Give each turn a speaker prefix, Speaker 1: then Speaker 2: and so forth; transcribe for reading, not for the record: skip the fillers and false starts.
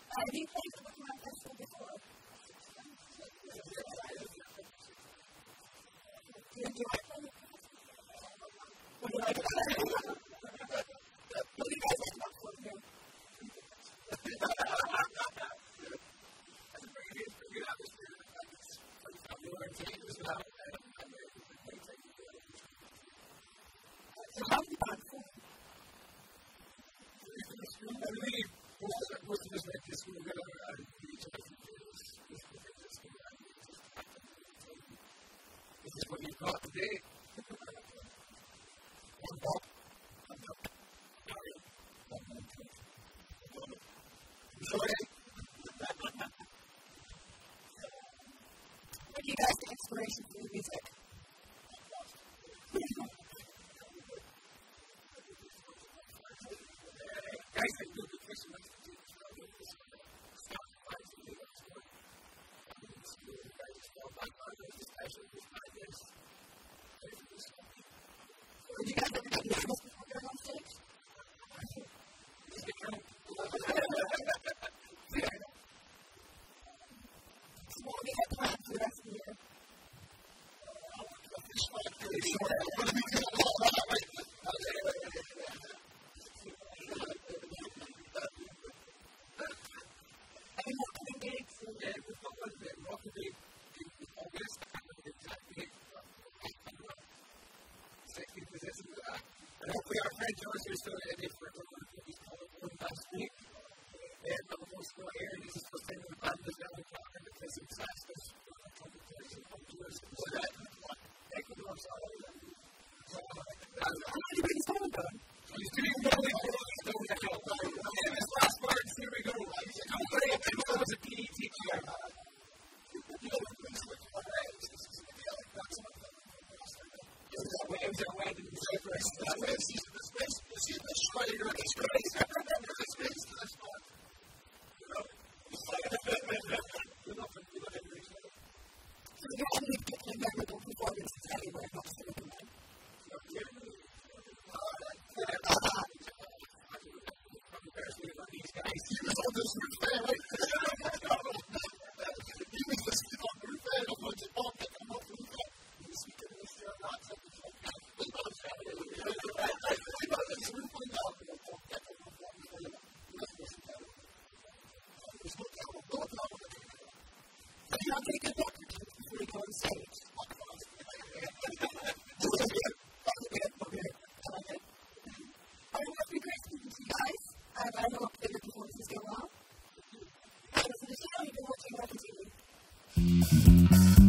Speaker 1: Have you played the Wickerman Festival before? Do you like playing? What do you like about it? What do you guys like about Fort here?
Speaker 2: That's a pretty good atmosphere. I'm going to take this out.
Speaker 1: So how do you find food?
Speaker 2: I believe most of us like this. We're going to reach out to this is what you've got today.
Speaker 1: What do you guys get inspiration from your music?
Speaker 2: Guys that do the Christian
Speaker 1: Did you guys ever get nervous before going on stage? So what do you have planned for the rest of the year? Any more coming gigs?
Speaker 2: Yeah, we've got one bit more to do in August. I can't remember the exact date. 16th is this and that. And hopefully our friend George is still in it for a couple of weeks. One last week. And I'm supposed to go here and he's supposed to send the band is down the clock and because it's last us for a couple of days and come to us. So that, thank you, I'm sorry. How many weeks have we done? He's doing well. And his last words, here we go. Don't worry, I know it was a PE teacher. It was our wedding in Cyprus. That's why it's used in the space. You see the shredder, you're like, it's great. There's a space to this one. You know? We're not every day.
Speaker 1: So you have any particularly memorable performances anywhere, not just in Wickerman?
Speaker 2: Personally, about these guys. He was on this roof fan. He was this on the roof fan. I'm going to bump it. I'm off the roof fan. He's speaking to this year. Not something like that. We're not family. We're not this roof on down. We're going to get the roof on. We're not listen to it. There's no problem. No problem.
Speaker 1: So you have to take a look before you go on stage. It must be great speaking to you guys. I hope that your performances go well. Thanks for the show. You've been watching Waffle TV.